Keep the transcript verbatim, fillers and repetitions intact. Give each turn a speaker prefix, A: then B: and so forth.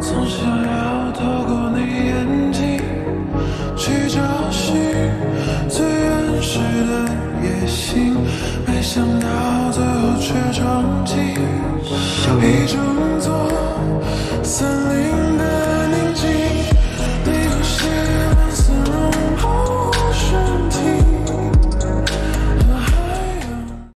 A: 总想要透过你眼睛去找寻最原始的野心，没想到最后却撞击一整座森林。